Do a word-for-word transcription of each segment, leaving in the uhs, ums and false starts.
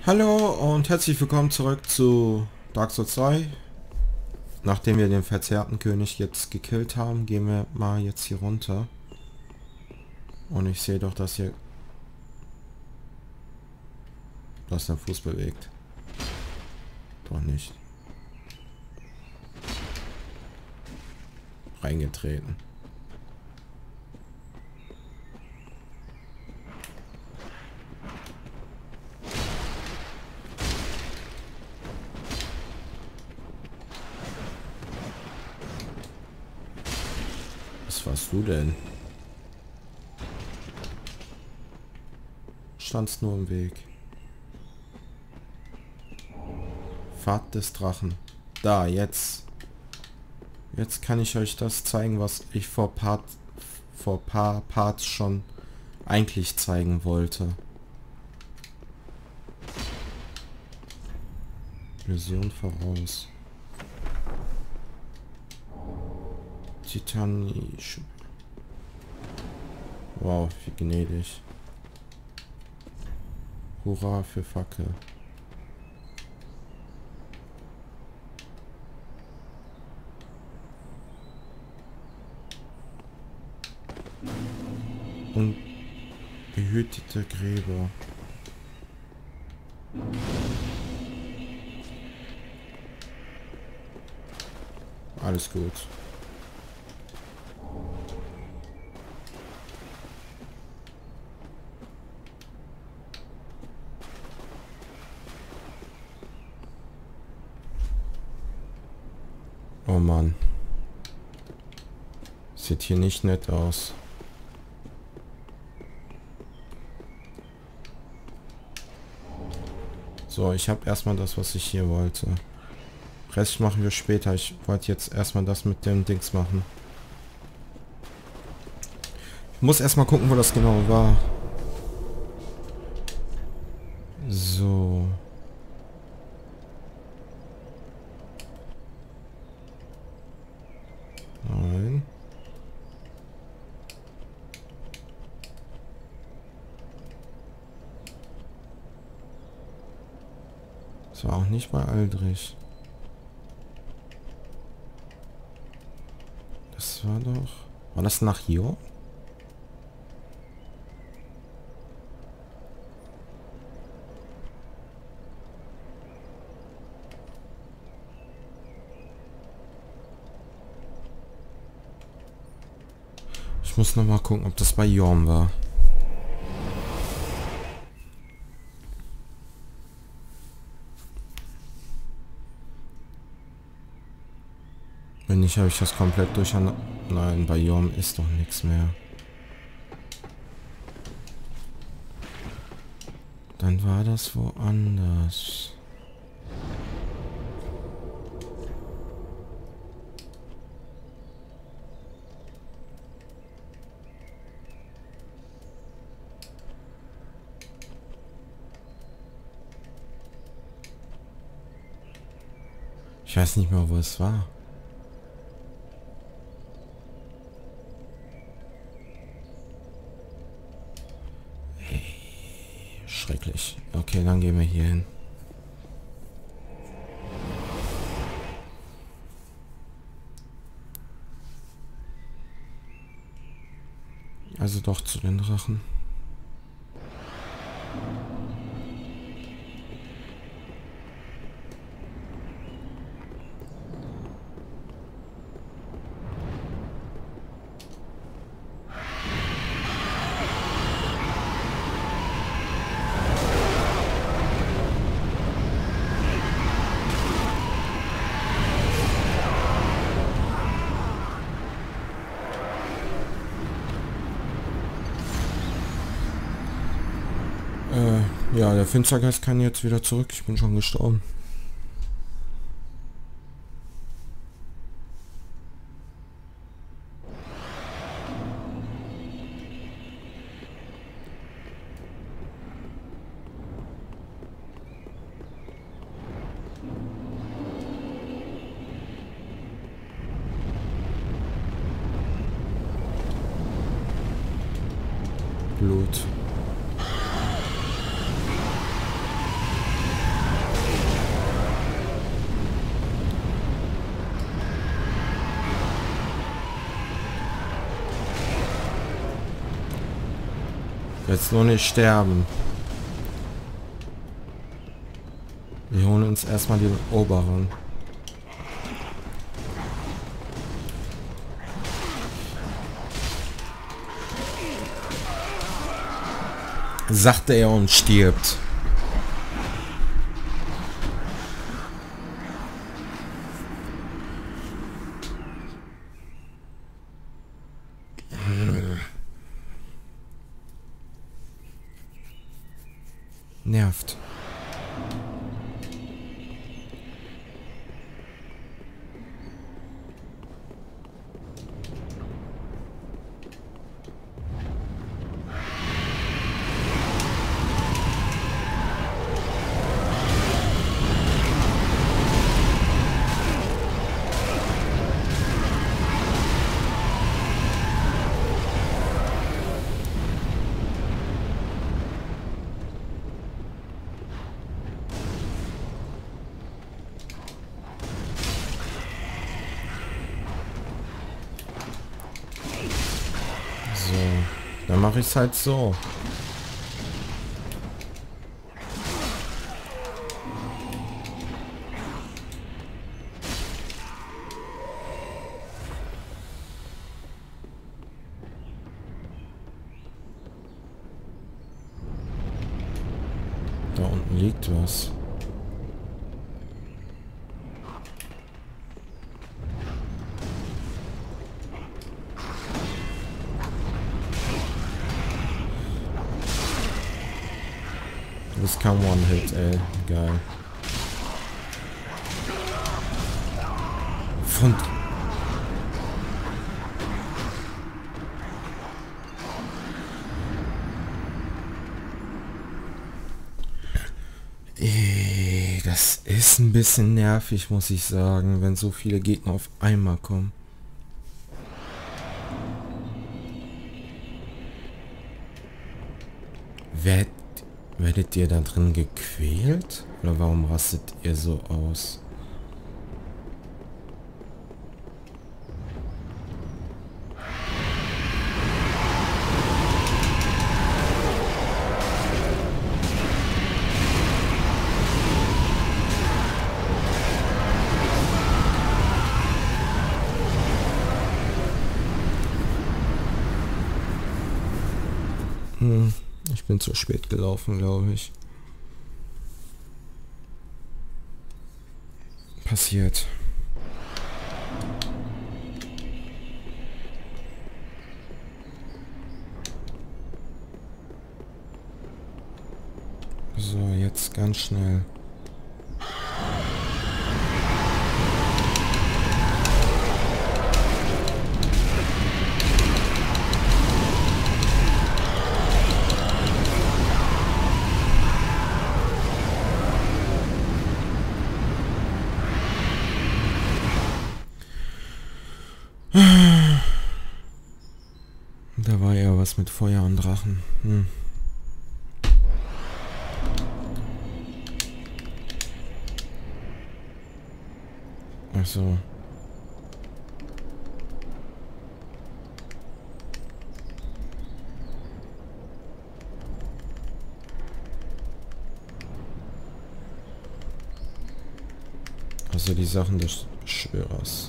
Hallo und herzlich willkommen zurück zu Dark Souls zwei. Nachdem wir den verzerrten König jetzt gekillt haben, gehen wir mal jetzt hier runter. Und ich sehe doch, dass hier... dass der Fuß bewegt. Doch nicht. Reingetreten. Was warst du denn? Standst nur im Weg. Pfad des Drachen. Da, jetzt. Jetzt kann ich euch das zeigen, was ich vor Part, vor paar Parts schon eigentlich zeigen wollte. Vision voraus. Titanisch. Wow, wie gnädig. Hurra für Fackel. Und behütete Gräber. Alles gut. Oh Mann. Sieht hier nicht nett aus. So, ich habe erstmal das, was ich hier wollte. Rest machen wir später. Ich wollte jetzt erstmal das mit dem Dings machen. Ich muss erstmal gucken, wo das genau war. So. Nein. Das war auch nicht bei Aldrich. Das war doch... War das nach hier? Ich muss noch mal gucken, ob das bei Jorm war. Wenn nicht, habe ich das komplett durcheinander. Nein, bei Jorm ist doch nichts mehr. Dann war das woanders. Ich weiß nicht mehr, wo es war. Schrecklich. Okay, dann gehen wir hier hin. Also doch zu den Drachen. Ja, der Finstergeist kann jetzt wieder zurück. Ich bin schon gestorben. Blut. Jetzt nur nicht sterben. Wir holen uns erstmal den oberen. Sagte er und stirbt. Nervt. Dann mache ich es halt so. Da unten liegt was. Du bist kaum One-Hit, ey. Geil. Von... Ey, das ist ein bisschen nervig, muss ich sagen, wenn so viele Gegner auf einmal kommen. Wer... Werdet ihr da drin gequält? Oder warum rastet ihr so aus? Hm. Ich bin zu spät gelaufen, glaube ich. Passiert. So, jetzt ganz schnell. Da war ja was mit Feuer und Drachen. Hm. Ach so. Also die Sachen des Beschwörers.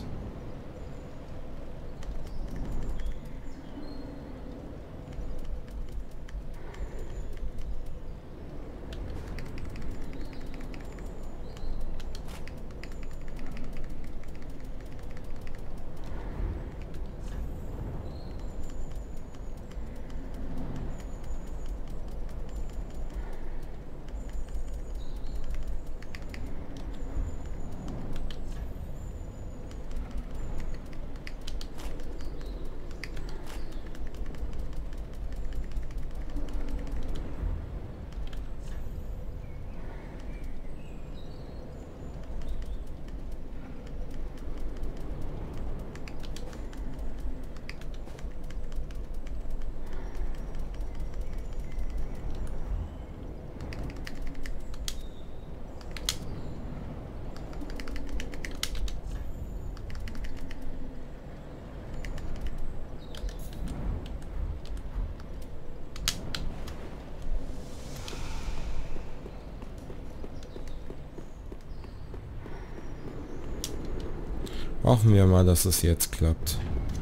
Hoffen wir mal, dass es jetzt klappt.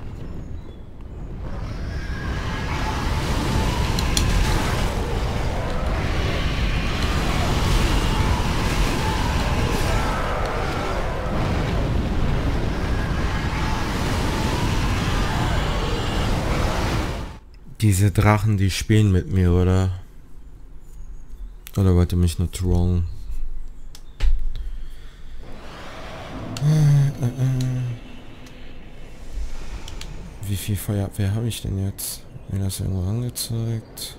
Diese Drachen, die spielen mit mir, oder? Oder wollte mich nur trollen? Wie viel Feuerwehr habe ich denn jetzt? Mir das irgendwo angezeigt?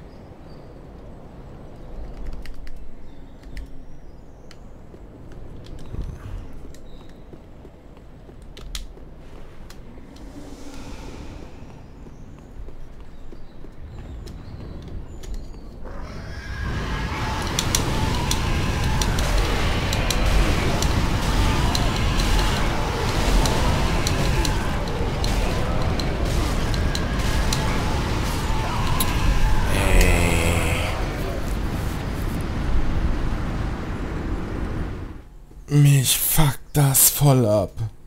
Mich fuckt das voll ab.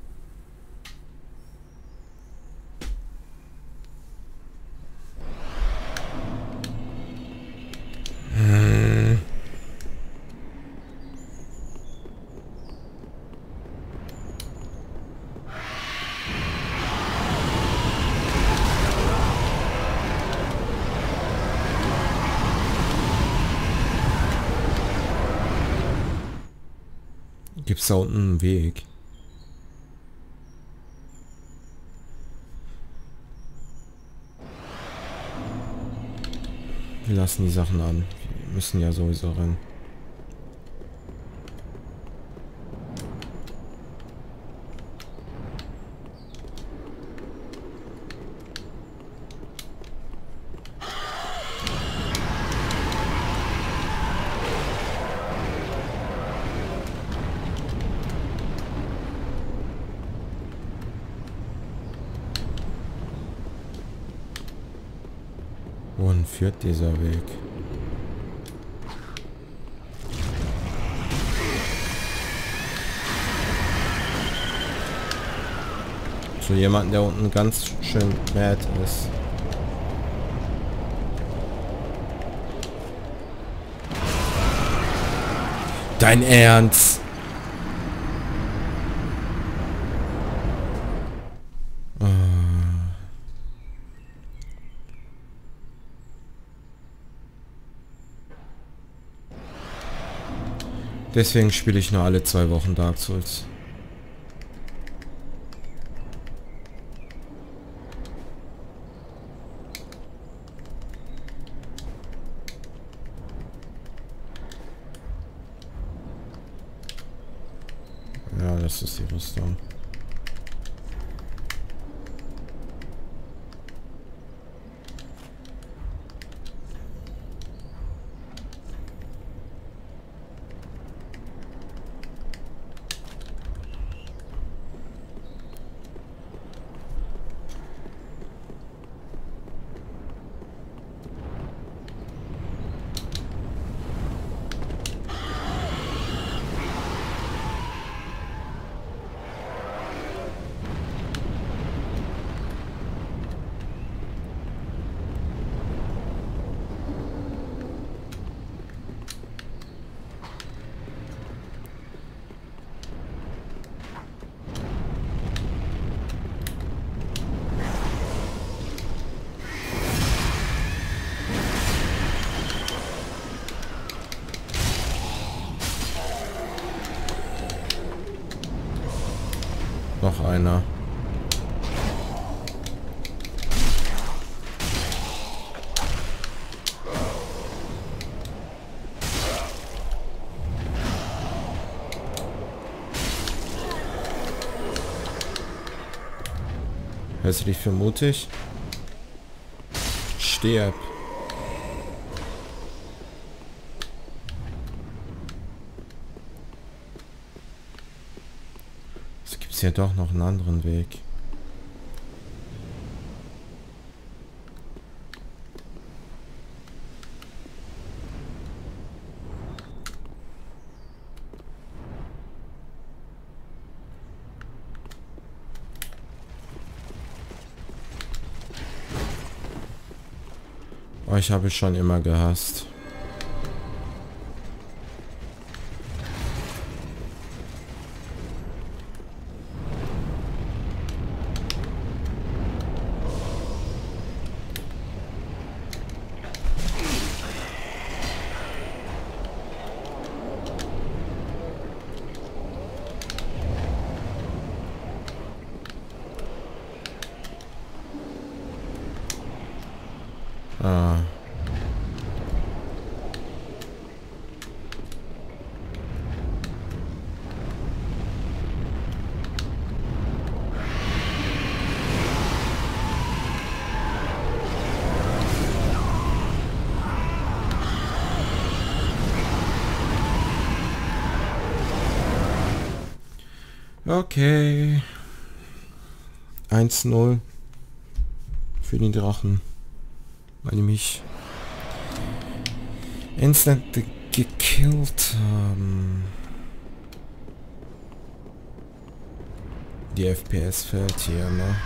Hm. Gibt's da unten einen Weg? Wir lassen die Sachen an. Wir müssen ja sowieso rein. Wohin führt dieser Weg? So jemanden, der unten ganz schön mad ist. Dein Ernst? Deswegen spiele ich nur alle zwei Wochen Dark Souls. Ja, das ist die Rüstung. Noch einer. Hältst du dich für mutig? Stirb. Es gibt ja doch noch einen anderen Weg. Euch habe ich schon immer gehasst. Ah. Okay. eins null für die Drachen. Weil die mich instant gekillt haben. Die F P S fällt hier, ne?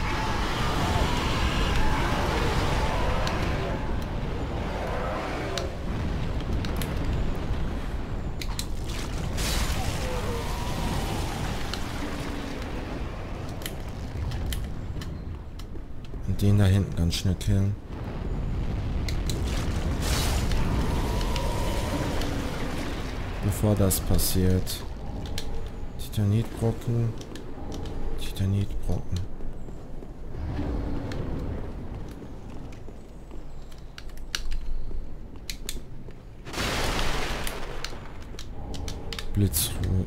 Und den da hinten ganz schnell killen. Bevor das passiert. Titanitbrocken. Titanitbrocken. Blitzruhe.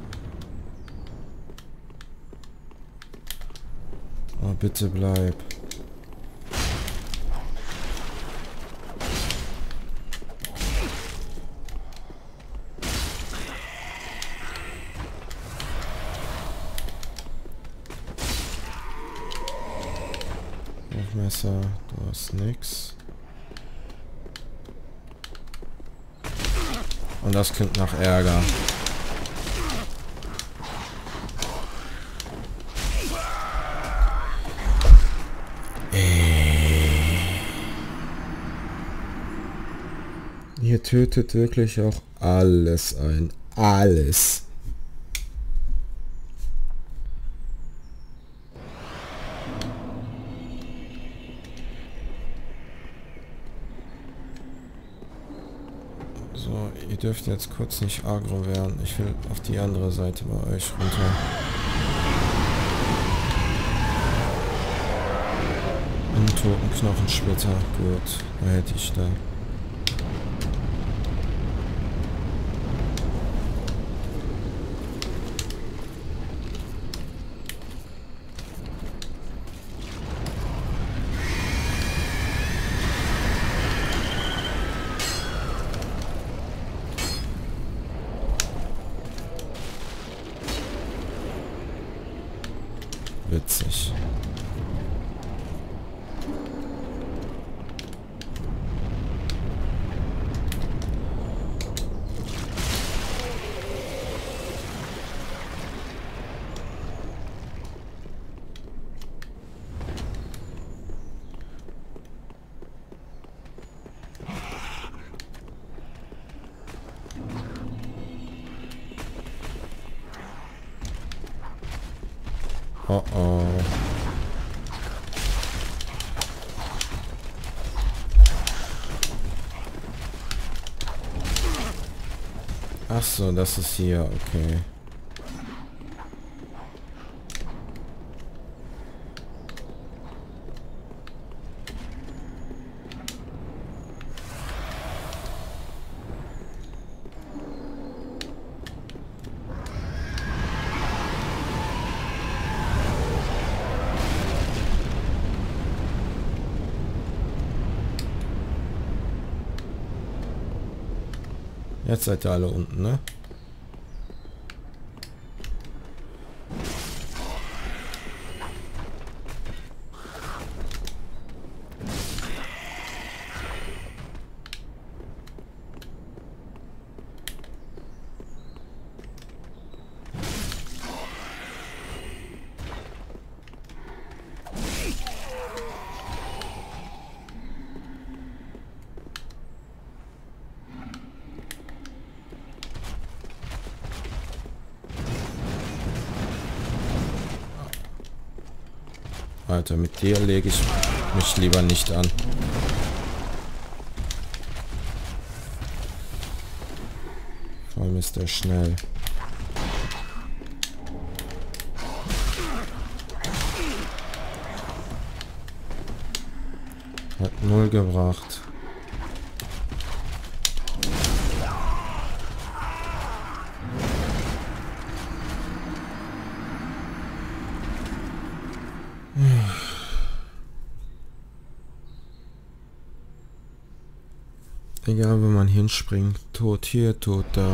Oh, bitte bleib. Messer, du hast nix. Und das klingt nach Ärger. Hier tötet wirklich auch alles ein. Alles. So, ihr dürft jetzt kurz nicht aggro werden. Ich will auf die andere Seite bei euch runter. Einen toten Knochensplitter. Gut, da hätte ich da. Witzig. Oh oh. Ach so, das ist hier, okay. Jetzt seid ihr alle unten, ne? Alter, mit dir lege ich mich lieber nicht an. Vor allem ist der schnell. Hat null gebracht. Egal, wo man hinspringt. Tot hier, tot da.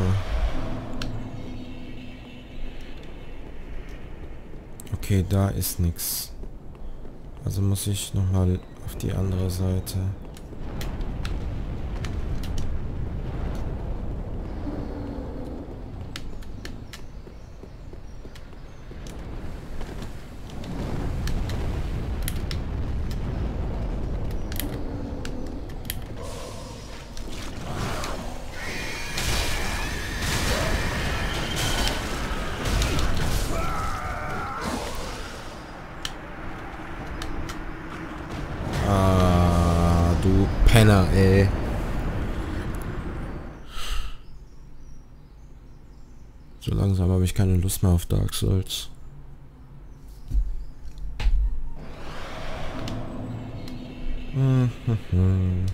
Okay, da ist nichts. Also muss ich nochmal auf die andere Seite. Du Penner, ey. So langsam habe ich keine Lust mehr auf Dark Souls. Mhm.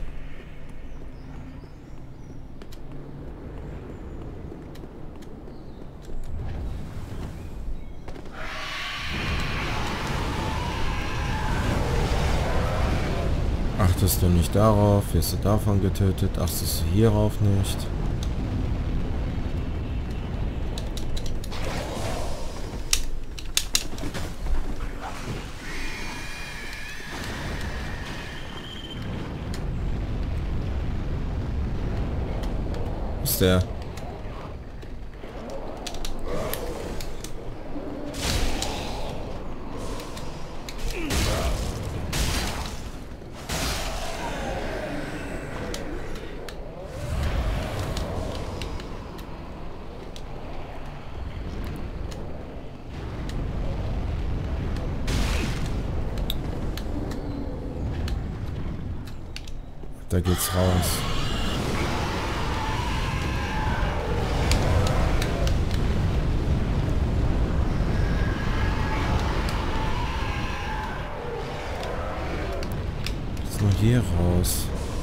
Achtest du nicht darauf, wirst du davon getötet, achtest du hierauf nicht. Wo ist der? Da geht's raus. Jetzt nur hier raus.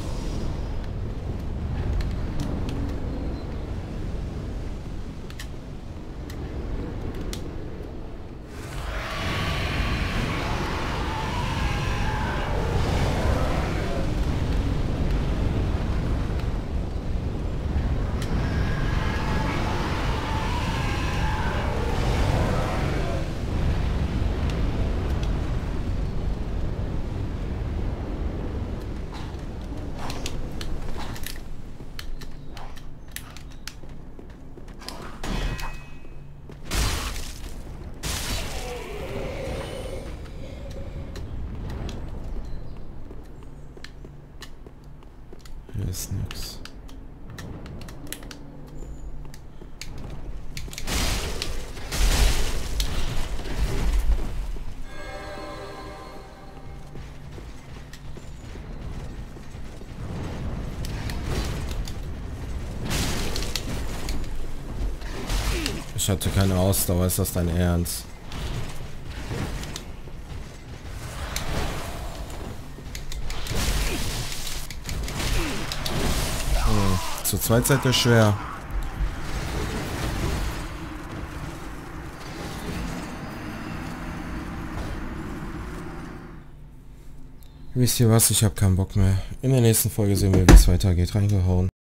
Hier ist nix. Ich hatte keine Ausdauer, ist das dein Ernst? Zu zweit seid ihr schwer. Wisst ihr was? Ich habe keinen Bock mehr. In der nächsten Folge sehen wir, wie es weitergeht. Reingehauen.